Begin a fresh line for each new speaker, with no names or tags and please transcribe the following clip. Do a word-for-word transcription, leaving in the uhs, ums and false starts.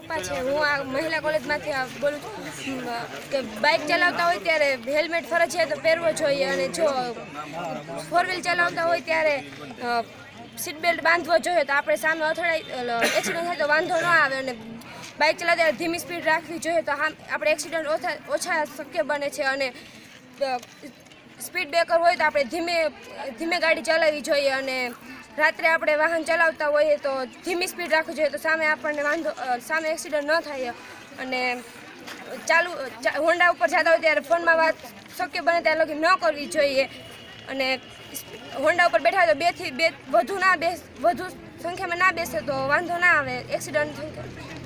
પપ્પા છે। હું આ મહિલા કોલેજમાંથી બોલું છું કે બાઇક ચલાવતા હોય ત્યારે હેલ્મેટ ફરજિયાત પહેરવો જોઈએ અને જો ફોર વ્હીલ ચલાવતા હોય ત્યારે સીટ બેલ્ટ બાંધવો જોઈએ। તો આપણે સામે અથડાઈ એક્સિડન્ટ થાય તો વાંધો ન આવે અને બાઇક ચલાવતા ત્યારે ધીમી સ્પીડ રાખવી જોઈએ તો આપણે એક્સિડન્ટ ઓછા ઓછા શક્ય બને છે અને સ્પીડ બ્રેકર હોય તો આપણે ધીમે ધીમે ગાડી ચલાવવી જોઈએ અને રાત્રે આપણે વાહન ચલાવતા હોઈએ તો ધીમી સ્પીડ રાખવી જોઈએ તો સામે આપણને વાંધો સામે એક્સિડન્ટ ન થાય અને ચાલુ હોન્ડા ઉપર જતા હોય ત્યારે ફોનમાં વાત શક્ય બને ત્યાં લગી ન કરવી જોઈએ અને હોન્ડા ઉપર બેઠા તો બેથી બે વધુ ના બેસ વધુ સંખ્યામાં ના બેસે તો વાંધો ના આવે એક્સિડન્ટ થઈ